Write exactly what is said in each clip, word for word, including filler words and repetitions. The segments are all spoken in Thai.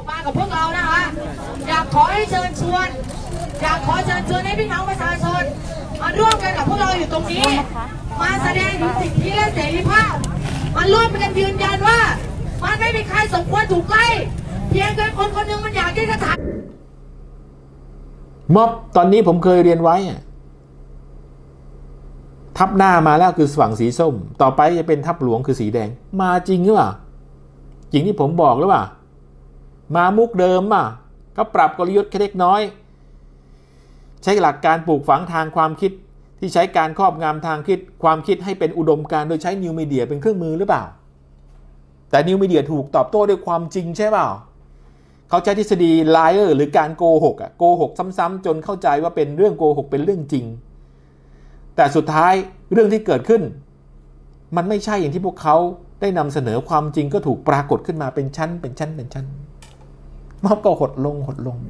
มากับพวกเรานะคะอยากขอให้เชิญชวนอยากขอเชิญชวนให้พี่น้องประชาชนมาร่วมกันกับพวกเราอยู่ตรงนี้มาแสดงถึงสิทธิและเสรีภาพมาร่วมกันยืนยันว่ามันไม่มีใครสมควรถูกไล่เพียงแค่คนคนหนึ่งมันอยากที่จะทำม็อบตอนนี้ผมเคยเรียนไว้ทับหน้ามาแล้วคือฝั่งสีส้มต่อไปจะเป็นทับหลวงคือสีแดงมาจริงหรือเปล่าจริงที่ผมบอกหรือเปล่ามามุกเดิมป่ะก็ปรับกลยุทธ์แค่เล็กน้อยใช้หลักการปลูกฝังทางความคิดที่ใช้การครอบงำทางคิดความคิดให้เป็นอุดมการณ์โดยใช้นิวมีเดียเป็นเครื่องมือหรือเปล่าแต่นิวมีเดียถูกตอบโต้ด้วยความจริงใช่เปล่าเขาใช้ทฤษฎีไลเออร์หรือการโกหกอ่ะโกหกซ้ำๆจนเข้าใจว่าเป็นเรื่องโกหกเป็นเรื่องจริงแต่สุดท้ายเรื่องที่เกิดขึ้นมันไม่ใช่อย่างที่พวกเขาได้นำเสนอความจริงก็ถูกปรากฏขึ้นมาเป็นชั้นเป็นชั้นเป็นชั้นม็อบก็หดลงหดลง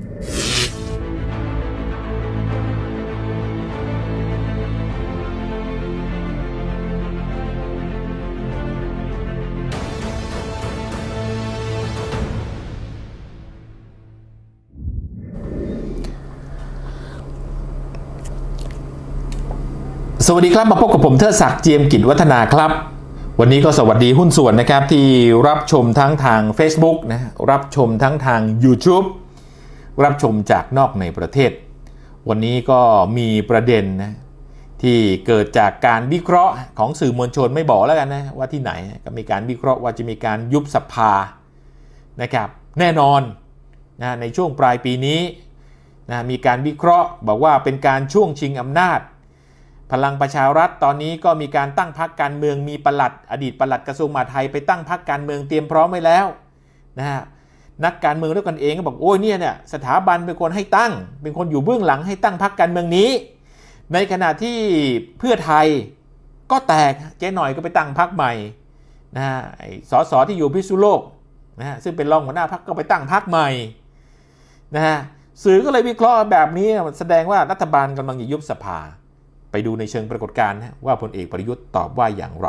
สวัสดีครับมาพบกับผมเทิดศักดิ์เจียมกิจวัฒนาครับวันนี้ก็สวัสดีหุ้นส่วนนะครับที่รับชมทั้งทาง Facebook นะรับชมทั้งทาง YouTube รับชมจากนอกในประเทศวันนี้ก็มีประเด็นนะที่เกิดจากการวิเคราะห์ของสื่อมวลชนไม่บอกแล้วกันนะว่าที่ไหนก็มีการวิเคราะห์ว่าจะมีการยุบสภานะครับแน่นอนนะในช่วงปลายปีนี้นะมีการวิเคราะห์บอกว่าเป็นการช่วงชิงอำนาจพลังประชารัฐตอนนี้ก็มีการตั้งพรรคการเมืองมีปลัดอดีตปลัดกระทรวงมหาดไทยไปตั้งพรรคการเมืองเตรียมพร้อมไว้แล้วนะฮะนักการเมืองด้วยกันเองก็บอกโอ้ยเนี่ยเนี่ยสถาบันเป็นคนให้ตั้งเป็นคนอยู่เบื้องหลังให้ตั้งพรรคการเมืองนี้ในขณะที่เพื่อไทยก็แตกเจ๊หน่อยก็ไปตั้งพรรคใหม่นะฮะสสที่อยู่พิษณุโลกนะฮะซึ่งเป็นรองหัวหน้าพรรคก็ไปตั้งพรรคใหม่นะฮะสื่อก็เลยวิเคราะห์แบบนี้แสดงว่ารัฐบาลกำลังจะยุบสภาไปดูในเชิงปรากฏการณ์ว่าพลเอกประยุทธ์ตอบว่าอย่างไร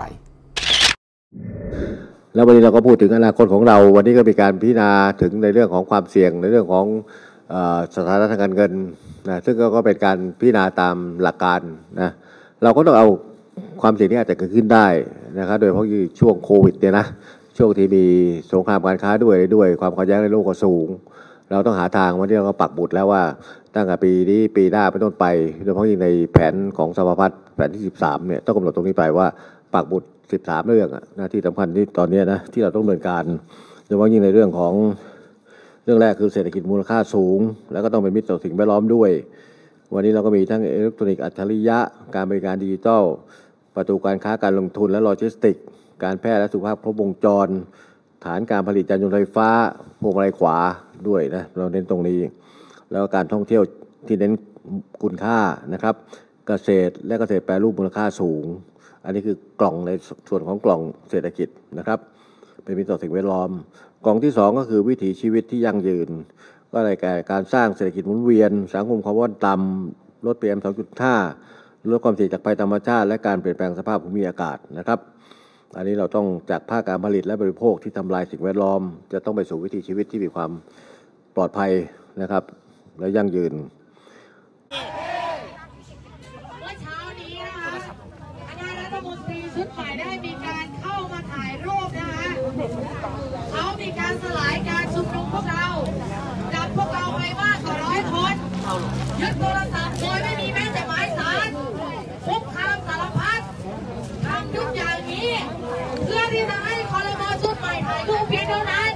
แล้ววันนี้เราก็พูดถึงอนาคตของเราวันนี้ก็มีการพิจารณาถึงในเรื่องของความเสี่ยงในเรื่องของสถานะทางการเงินนะซึ่งก็เป็นการพิจารณาตามหลักการนะเราก็ต้องเอาความเสี่ยงที่อาจจะเกิดขึ้นได้นะครับโดยเฉพาะช่วงโควิดเนี่ยนะช่วงที่มีสงครามการค้าด้วยด้วยความขัดแย้งในโลกก็สูงเราต้องหาทางวันนี้เราก็ปักหมุดแล้วว่าตั้งแต่ปีนี้ปีหน้าเป็นต้นไปโดยเฉพาะยิ่งในแผนของสภาพัฒน์แผนที่สิบสามเนี่ยต้องกำหนดตรงนี้ไปว่าปักหมุดสิบสามเรื่องหน้าที่สำคัญที่ตอนนี้นะที่เราต้องดำเนินการโดยเฉพาะยิ่งในเรื่องของเรื่องแรกคือเศรษฐกิจมูลค่าสูงแล้วก็ต้องเป็นมิตรต่อสิ่งแวดล้อมด้วยวันนี้เราก็มีทั้งอิเล็กทรอนิกส์อัจฉริยะการบริการดิจิทัลประตูการค้าการลงทุนและโลจิสติกส์การแพทย์และสุขภาพครบวงจรฐานการผลิตยานยนต์ไฟฟ้าพวงมาลัยขวาด้วยนะเราเน้นตรงนี้แล้วก็การท่องเที่ยวที่เน้นคุณค่านะครับเกษตรและเกษตรแปรรูปมูลค่าสูงอันนี้คือกล่องในส่วนของกล่องเศรษฐกิจนะครับเป็นมิตรต่อสิ่งแวดล้อมกล่องที่สองก็คือวิถีชีวิตที่ยั่งยืนก็ได้แก่การสร้างเศรษฐกิจหมุนเวียนสังคมคาร์บอนต่ำลด พี เอ็ม สองจุดห้า ลดความเสี่ยงจากภัยธรรมชาติและการเปลี่ยนแปลงสภาพภูมิอากาศนะครับอันนี้เราต้องจากภาคการผลิตและบริโภคที่ทำลายสิ่งแวดล้อมจะต้องไปสู่วิถีชีวิตที่มีความปลอดภัยนะครับและยั่งยืนเมื่อเช้านี้นะคะคณะรัฐมนตรีชุดใหม่ได้มีการเข้ามาถ่ายรูปนะคะเขามีการสลายการชุมนุมพวกเราจับพวกเราไปมากกว่าร้อยคนยึดโทรศัพท์โดยไม่มีแม้แต่หมายสารคุกคามสารพัดทำทุกอย่างนี้เพื่อที่จะให้ครม.ชุดใหม่ถ่ายรูปเพียงเท่านั้น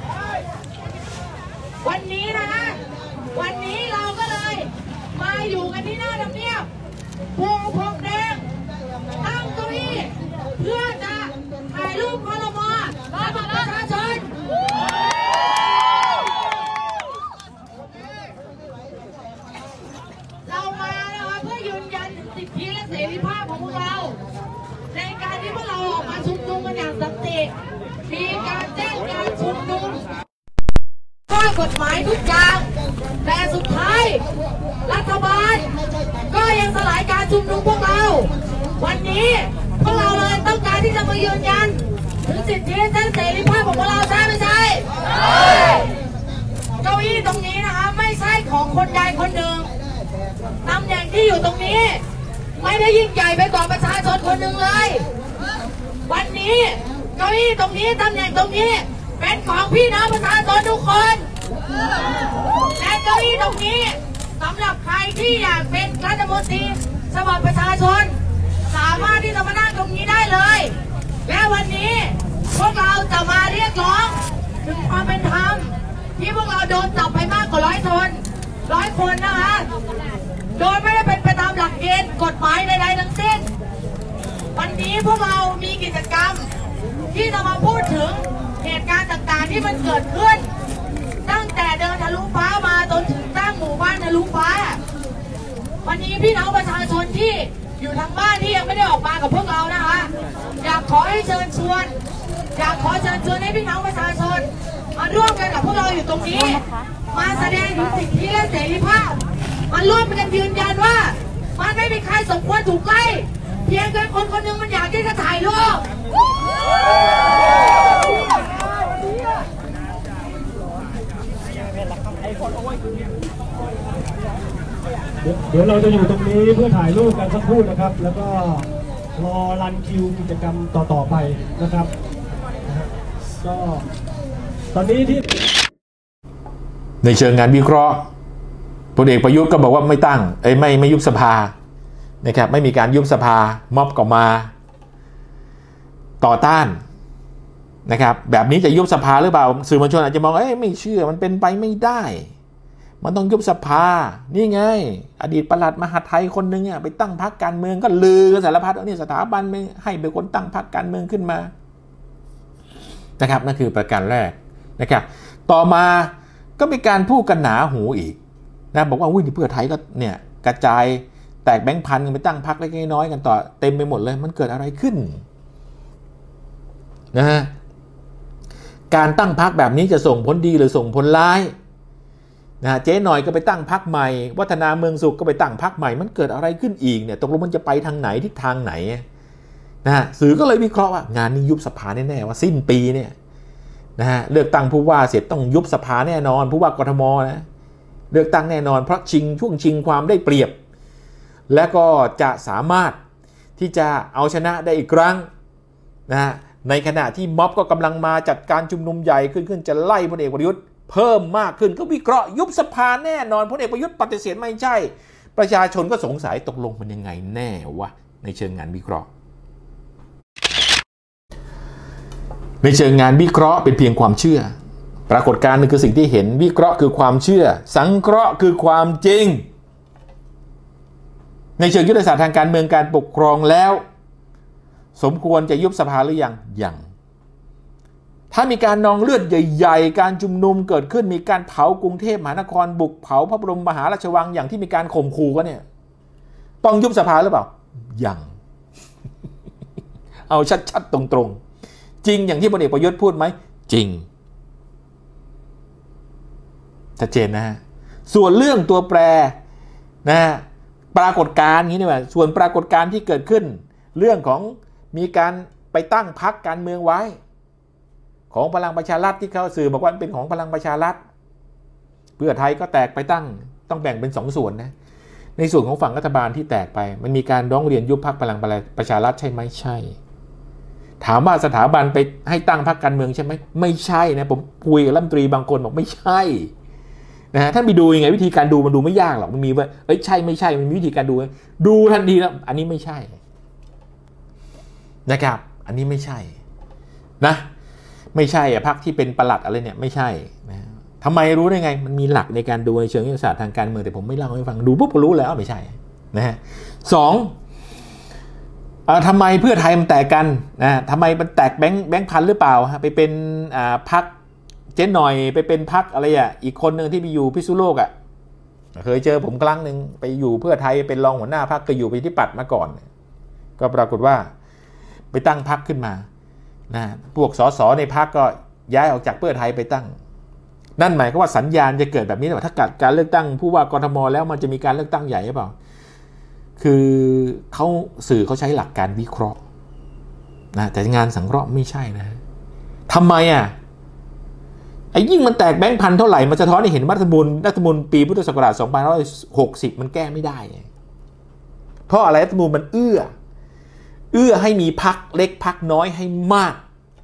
วันนี้นะคะวันนี้เราก็เลยมาอยู่กันที่หน้าทำเนียบปูพรมแดงตั้งเก้าอี้เพื่อจะถ่ายรูปครม.และประชาชนเรามานะคะเพื่อยืนยันสิทธิและเสรีภาพของพวกเราในการที่พวกเราออกมาชุมนุมกันอย่างสันติมีการแจ้งการชุมนุมข้อกฎหมายทุกอย่างแต่สุดท้ายรัฐบาลก็ยังสลายการชุมนุมพวกเราวันนี้พวกเราเลยต้องการที่จะมายืนยันถึงสิทธิและเสรีภาพของพวกเราใช่ไม่ใช่คนใดคนหนึ่งตำแหน่งที่อยู่ตรงนี้ไม่ได้ยิ่งใหญ่ไปกว่าประชาชนคนหนึ่งเลยวันนี้เก้าอี้ตรงนี้ตำแหน่งตรงนี้เป็นของพี่น้องประชาชนทุกคนและเก้าอี้ตรงนี้สำหรับใครที่อยากเป็นรัฐมนตรีฉบับประชาชนสามารถที่จะมานั่งตรงนี้ได้เลยและวันนี้พวกเราจะมาเรียกร้องถึงความเป็นธรรมที่พวกเราโดนจับไปมากกว่าร้อยคนร้อยคนนะคะโดยไม่ได้เป็นไปตามหลักเกณฑ์กฎหมายใดๆทั้งสิ้นวันนี้พวกเรามีกิจกรรมที่จะมาพูดถึงเหตุการณ์ต่างๆที่มันเกิดขึ้นตั้งแต่เดินทะลุฟ้ามาจนถึงตั้งหมู่บ้านทะลุฟ้าวันนี้พี่น้องประชาชนที่อยู่ทางบ้านที่ยังไม่ได้ออกมากับพวกเรานะคะอยากขอให้เชิญชวนอยากขอเชิญชวนให้พี่น้องประชาชนมาร่วมกันกับพวกเราอยู่ตรงนี้มาแสดงถึงสิทธิและเสรีภาพมาร่วมกันยืนยันว่ามันไม่มีใครสมควรถูกไล่เพียงแค่คนคนหนึ่งมันอยากที่จะถ่ายรูปเดี๋ยวเราจะอยู่ตรงนี้เพื่อถ่ายรูปกันสักครู่นะครับแล้วก็รอรันคิวกิจกรรมต่อๆไปนะครับก็ตอนนี้ที่ในเชิงงานวิเคราะห์พลเอกประยุทธ์ก็บอกว่าไม่ตั้งเอ้ยไม่ไม่ยุบสภานะครับไม่มีการยุบสภาม็อบก็มาต่อต้านนะครับแบบนี้จะยุบสภาหรือเปล่าสื่อมวลชนอาจจะมองเอ้ยไม่เชื่อมันเป็นไปไม่ได้มันต้องยุบสภานี่ไงอดีตปลัดมหาดไทยคนหนึ่งอ่ะไปตั้งพรรคการเมืองก็ลือกันสารพัดว่านี่สถาบันไม่ให้เป็นคนตั้งพรรคการเมืองขึ้นมานะครับนั่นคือประการแรกนะครับต่อมาก็มีการพูดกันหนาหูอีกนะบอกว่าวิ่งเพื่อไทยก็เนี่ยกระจายแตกแบงค์พันกันไปตั้งพรรคเล็กน้อยกันต่อเต็มไปหมดเลยมันเกิดอะไรขึ้นนะฮะการตั้งพรรคแบบนี้จะส่งผลดีหรือส่งผลร้ายนะเจ๊หน่อยก็ไปตั้งพรรคใหม่วัฒนาเมืองสุขก็ไปตั้งพรรคใหม่มันเกิดอะไรขึ้นอีกเนี่ยตกลงมันจะไปทางไหนทิศทางไหนนะฮะสื่อก็เลยวิเคราะห์ว่างานนี้ยุบสภาแน่ๆว่าสิ้นปีเนี่ยนะฮะเลือกตั้งผู้ว่าเสร็จต้องยุบสภาแน่นอนผู้ว่ากทมนะเลือกตั้งแน่นอนเพราะชิงช่วงชิงความได้เปรียบและก็จะสามารถที่จะเอาชนะได้อีกครั้งนะฮะในขณะที่ม็อบก็กำลังมาจัดการชุมนุมใหญ่ขึ้นขึ้นจะไล่พลเอกประยุทธ์เพิ่มมากขึ้นก็วิเคราะห์ยุบสภาแน่นอนพลเอกประยุทธ์ปฏิเสธไม่ใช่ประชาชนก็สงสัยตกลงมันยังไงแน่วะในเชิงงานวิเคราะห์ในเชิงงานวิเคราะห์เป็นเพียงความเชื่อปรากฏการณ์นึงคือสิ่งที่เห็นวิเคราะห์คือความเชื่อสังเคราะห์คือความจริงในเชิงยุทธศาสตร์ทางการเมืองการปกครองแล้วสมควรจะยุบสภาหรือยังยังถ้ามีการนองเลือดใหญ่ๆการชุมนุมเกิดขึ้นมีการเผากรุงเทพมหานครบุกเผาพระบรมมหาราชวังอย่างที่มีการข่มขู่กันเนี่ยต้องยุบสภาหรือเปล่ายังเอาชัดๆตรงๆจริงอย่างที่พลเอกประยุทธ์พูดไหมจริงชัดเจนนะฮะส่วนเรื่องตัวแปรนะปรากฏการณ์นี้นี่ว่าส่วนปรากฏการณ์ที่เกิดขึ้นเรื่องของมีการไปตั้งพรรคการเมืองไว้ของพลังประชารัฐที่เขาสื่อบอกว่าเป็นของพลังประชารัฐเพื่อไทยก็แตกไปตั้งต้องแบ่งเป็นสองส่วนนะในส่วนของฝั่งรัฐบาลที่แตกไปมันมีการร้องเรียนยุบพรรคพลังประชารัฐใช่ไหมใช่ถามว่าสถาบันไปให้ตั้งพรรคการเมืองใช่ไหมไม่ใช่นะผมคุยกับรัฐมนตรีบางคนบอกไม่ใช่นะฮะท่านไปดูยังไงวิธีการดูมันดูไม่ยากหรอกมันมีว่าเอ้ยใช่ไม่ใช่มันมีวิธีการดูดูทันทีแล้วอันนี้ไม่ใช่นะครับอันนี้ไม่ใช่นะไม่ใช่อะพรรคที่เป็นปลัดอะไรเนี่ยไม่ใช่นะทำไมรู้ได้ไงมันมีหลักในการดูในเชิงยุทธศาสตร์ทางการเมืองแต่ผมไม่เล่าให้ฟังดูปุ๊บก็รู้แล้วไม่ใช่นะฮะสองทำไมเพื่อไทยมันแตกกันนะทำไมมันแตกแบงค์แบงค์พันหรือเปล่าไปเป็นพรรคเจ๊หน่อยไปเป็นพรรคอะไรอ่ะอีกคนหนึ่งที่ไปอยู่พิษณุโลกอ่ะเคยเจอผมครั้งหนึ่งไปอยู่เพื่อไทยเป็นรองหัวหน้าพรรคเคยอยู่ไปที่ปัดมาก่อนก็ปรากฏว่าไปตั้งพรรคขึ้นมานะพวกสสในพรรคก็ย้ายออกจากเพื่อไทยไปตั้งนั่นหมายความว่าสัญญาณจะเกิดแบบนี้หรือถ้าเกิดการเลือกตั้งผู้ว่ากทมแล้วมันจะมีการเลือกตั้งใหญ่หรือเปล่าคือเขาสื่อเขาใช้หลักการวิเคราะห์นะแต่งานสังเคราะห์ไม่ใช่นะทำไมอ่ะไอ้ยิ่งมันแตกแบงค์พันเท่าไหร่มันจะท้อนให้เห็นรัฐธรรมนูญรัฐธรรมนูญปีพุทธศักราชสองพันห้าร้อยหกสิบมันแก้ไม่ได้เพราะอะไรรัฐธรรมนูญมันเอื้อเอื้อให้มีพรรคเล็กพรรคน้อยให้มาก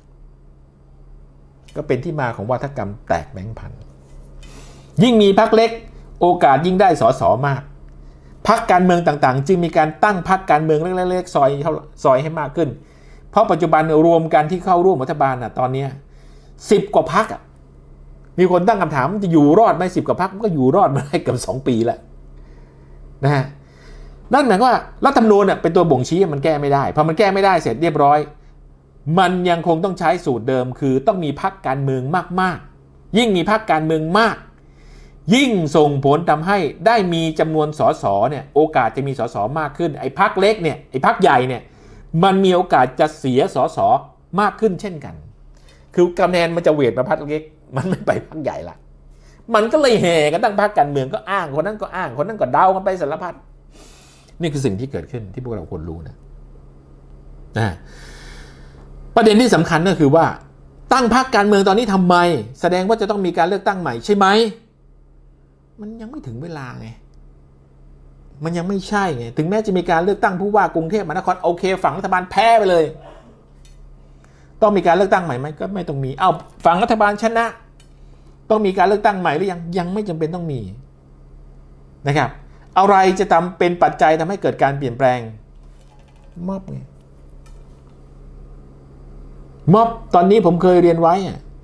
ก็เป็นที่มาของวาทกรรมแตกแบงค์พันยิ่งมีพรรคเล็กโอกาสยิ่งได้สสมากพรรคการเมืองต่างๆจึงมีการตั้งพรรคการเมืองเล็กๆซอยซอยให้มากขึ้นเพราะปัจจุบันรวมกันที่เข้าร่วมรัฐบาลน่ะตอนนี้สิบกว่าพรรคมีคนตั้งคำถามจะอยู่รอดไหมสิบกว่าพรรคมันก็อยู่รอดมาได้เกือบสองปีแล้วนะฮะนั่นหมายความว่ารัฐธรรมนูญเป็นตัวบ่งชี้มันแก้ไม่ได้พอมันแก้ไม่ได้เสร็จเรียบร้อยมันยังคงต้องใช้สูตรเดิมคือต้องมีพรรคการเมืองมากๆยิ่งมีพรรคการเมืองมากยิ่งส่งผลทำให้ได้มีจำนวนสสเนี่ยโอกาสจะมีสสมากขึ้นไอ้พรรคเล็กเนี่ยไอ้พรรคใหญ่เนี่ยมันมีโอกาสจะเสียสสมากขึ้นเช่นกันคือคะแนนมันจะเวทมาพรรคเล็กมันไม่ไปพรรคใหญ่ละมันก็เลยแห่กันตั้งพรรคการเมืองก็อ้างคนนั้นก็อ้างคนนั้นก็เดากันไปสารพัดนี่คือสิ่งที่เกิดขึ้นที่พวกเราควรรู้นะนะประเด็นที่สำคัญก็คือว่าตั้งพรรคการเมืองตอนนี้ทำไมแสดงว่าจะต้องมีการเลือกตั้งใหม่ใช่ไหมมันยังไม่ถึงเวลาไงมันยังไม่ใช่ไงถึงแม้จะมีการเลือกตั้งผู้ว่ากรุงเทพมหานครโอเคฝั่งรัฐบาลแพ้ไปเลยต้องมีการเลือกตั้งใหม่ไหมก็ไม่ต้องมีเอ้าฝั่งรัฐบาลชนะต้องมีการเลือกตั้งใหม่หรือยังยังไม่จำเป็นต้องมีนะครับอะไรจะทำเป็นปัจจัยทำให้เกิดการเปลี่ยนแปลงม็อบไงม็อบตอนนี้ผมเคยเรียนไว้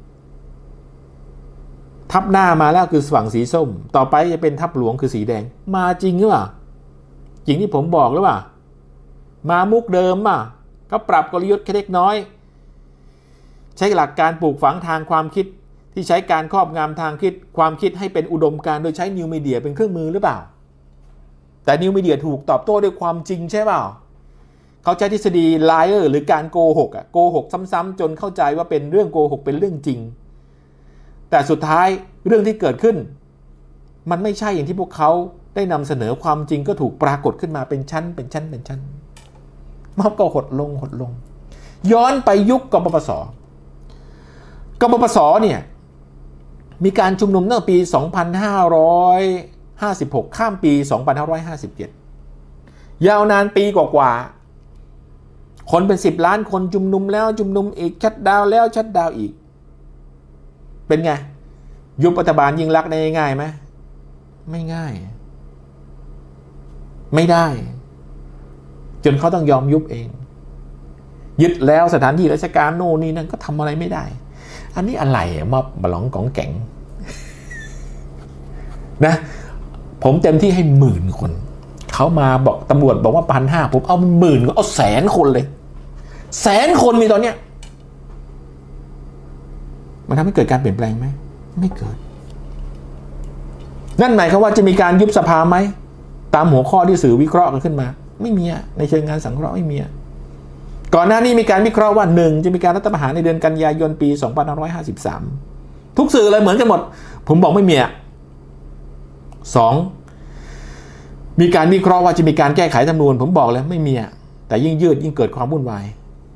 ทับหน้ามาแล้วคือฝั่งสีส้มต่อไปจะเป็นทับหลวงคือสีแดงมาจริงหรือเปล่าจริงที่ผมบอกหรือเปล่ามามุกเดิมป่ะก็ปรับกลยุทธ์แค่เล็กน้อยใช้หลักการปลูกฝังทางความคิดที่ใช้การครอบงำทางคิดความคิดให้เป็นอุดมการณ์โดยใช้นิวมีเดียเป็นเครื่องมือหรือเปล่าแต่นิวมีเดียถูกตอบโต้ด้วยความจริงใช่เปล่าเขาใช้ทฤษฎีไลเออร์หรือการโกหกอ่ะโกหกซ้ำๆจนเข้าใจว่าเป็นเรื่องโกหกเป็นเรื่องจริงแต่สุดท้ายเรื่องที่เกิดขึ้นมันไม่ใช่อย่างที่พวกเขาได้นำเสนอความจริงก็ถูกปรากฏขึ้นมาเป็นชั้นเป็นชั้นเป็นชั้นม็อบก็หดลงหดลงย้อนไปยุคกปปสกปปสเนี่ยมีการชุมนุมตั้งแต่ปี สองพันห้าร้อยห้าสิบหก ข้ามปี สองพันห้าร้อยห้าสิบเจ็ด ยาวนานปีกว่าๆคนเป็นสิบล้านคนชุมนุมแล้วชุมนุมอีกชัตดาวน์แล้วชัตดาวน์อีกเป็นไงยุบรัฐบาลยิ่งลักษณ์ได้ง่ายไหมไม่ง่ายไม่ได้จนเขาต้องยอมยุบเองยึดแล้วสถานที่ราชการโน่นนี่นั่นก็ทำอะไรไม่ได้อันนี้อะไรมาบลองกองแก่งนะผมเต็มที่ให้หมื่นคนเขามาบอกตำรวจบอกว่าพันห้าผมเอาหมื่นก็เอาแสนคนเลยแสนคนมีตอนเนี้ยมันทำให้เกิดการเปลี่ยนแปลงไหมไม่เกิดนั่นหมายความว่าจะมีการยุบสภาไหมตามหัวข้อที่สื่อวิเคราะห์กันขึ้นมาไม่มีในเชิงงานสังเคราะห์ไม่มีก่อนหน้านี้มีการวิเคราะห์ว่าหนึ่งจะมีการรัฐประหารในเดือนกันยายนปีสองพันห้าร้อยห้าสิบสามทุกสื่อเลยเหมือนกันหมดผมบอกไม่มีอ่ะสองมีการวิเคราะห์ว่าจะมีการแก้ไขรัฐธรรมนูญผมบอกเลยไม่มีอ่ะแต่ยิ่งยืดยิ่งเกิดความวุ่นวาย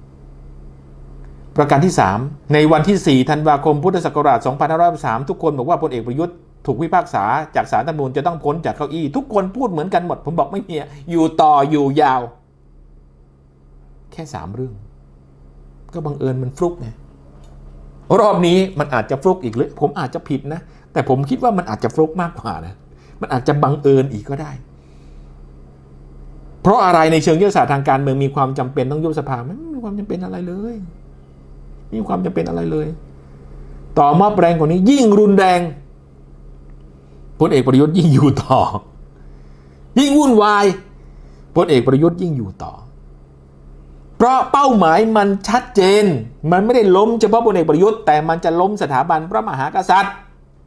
ประการที่สามในวันที่สี่ธันวาคมพุทธศักราชสองพันห้าร้อยสามทุกคนบอกว่าพลเอกประยุทธ์ถูกพิพากษาจากศาลรัฐธรรมนูญจะต้องพ้นจากเก้าอี้ทุกคนพูดเหมือนกันหมดผมบอกไม่มีอยู่ต่ออยู่ยาวแค่สามเรื่องก็บังเอิญมันฟลุกไงรอบนี้มันอาจจะฟลุกอีกหรือผมอาจจะผิดนะแต่ผมคิดว่ามันอาจจะฟลุกมากกว่านะมันอาจจะบังเอิญอีกก็ได้เพราะอะไรในเชิงยุทธศาสตร์ทางการเมืองมีความจำเป็นต้องยุบสภาไม่มีความจำเป็นอะไรเลยไม่มีความจำเป็นอะไรเลยต่อมอบแรงกว่านี้ยิ่งรุนแรงพลเอกประยุทธ์ยิ่งอยู่ต่อยิ่งวุ่นวายพลเอกประยุทธ์ยิ่งอยู่ต่อเพราะเป้าหมายมันชัดเจนมันไม่ได้ล้มเฉพาะพลเอกประยุทธ์แต่มันจะล้มสถาบันพระมหากษัตริย์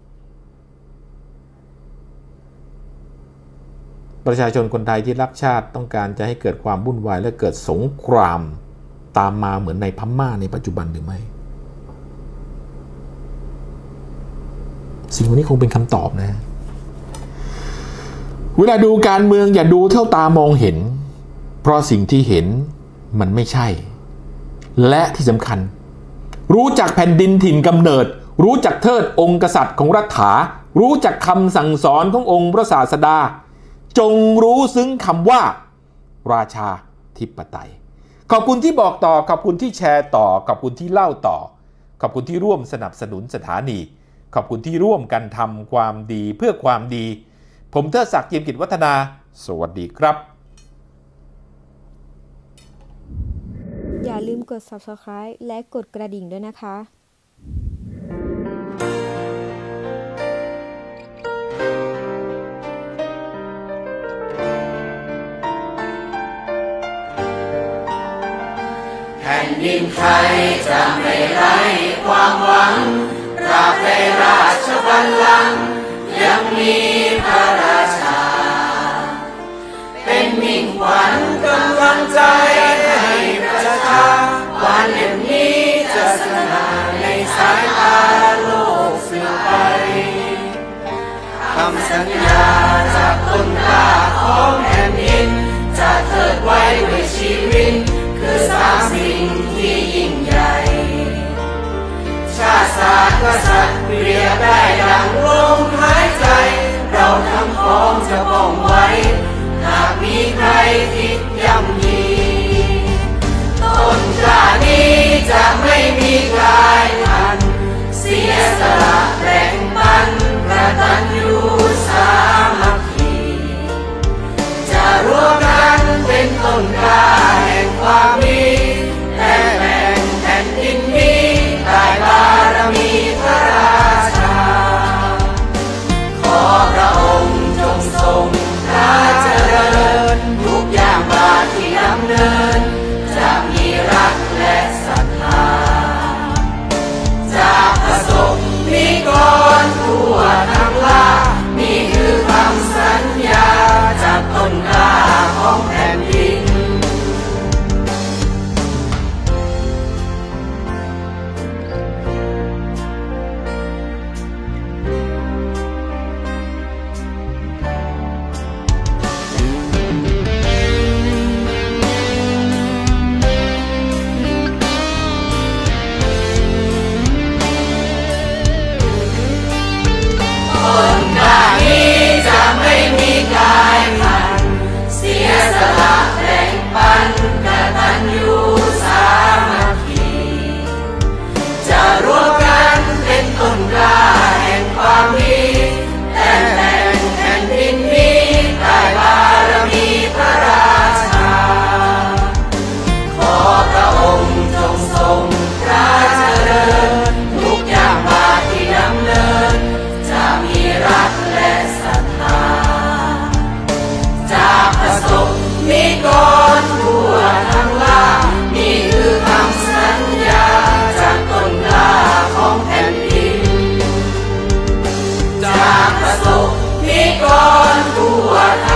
ประชาชนคนไทยที่รักชาติต้องการจะให้เกิดความวุ่นวายและเกิดสงครามตามมาเหมือนในพม่าในปัจจุบันหรือไม่สิ่งนี้คงเป็นคำตอบนะเวลาดูการเมืองอย่าดูเท่าตามองเห็นเพราะสิ่งที่เห็นมันไม่ใช่และที่สำคัญรู้จักแผ่นดินถิ่นกำเนิดรู้จักเทิดองค์กษัตริย์ของรัฐารู้จักคำสั่งสอนขององค์พระศาสดาจงรู้ซึ้งคำว่าราชาธิปไตยขอบคุณที่บอกต่อขอบคุณที่แชร์ต่อขอบคุณที่เล่าต่อขอบคุณที่ร่วมสนับสนุนสถานีขอบคุณที่ร่วมกันทำความดีเพื่อความดีผมเทิดศักดิ์ เจียมกิจวัฒนาสวัสดีครับอย่าลืมกด ซับสไครบ์ และกดกระดิ่งด้วยนะคะแผ่นดินไทยจะไม่ไร้ความหวังตราบใดราชบัลลังก์ยังมีพระราชาเป็นมิ่งขวัญกำลังใจให้ประชาวันเล่มนี้จะสง่าในสายตาโลกสืบไปคำสัญญาจากต้นตาของแผ่นดินจะเทิดไว้ด้วยชีวิตคือสามสิ่งที่ยิ่งใหญ่ชาติศาสตร์กษัตริย์เปรียบได้ดังลมหายใจเราทั้งของจะป้องไว้หากมีใครคิดย่ำยีต้นกล้านี้จะไม่มีกลายพันธุ์เสียสละแบ่งปันกตัญญูสามัคคีจะรวมกันเป็นต้นกล้าแห่งความดีและแบ่งแผ่นดินนี้ได้บารมีพระราชาขอพระองค์จงทรงพระเจริญทุกอย่างบาทที่ดำเนินจะมีรักและศรัทธาจากประสบนิกรทั่วทั้งลานี่คือคำสัญญาจากต้นกล้าของแผ่นดินต้นกล้านี้จะไม่มีกลายพันธุ์เสียสละแบ่งปันกตัญญูสามัคคีจะรวมกันเป็นต้นกล้าแห่งความดีแต่แบ่งแผ่นดินนี้ได้บารมีพระราชาขอพระองค์จงทรงพระเจริญทุกอย่างบาทที่ดำเนินจะมีรักและศรัทธาจากประสบนิกรทั่วทั้งลานี่คือคำสัญญาจากต้นกล้าของแผ่นดินจากประสบนิกรทั่วทั้ง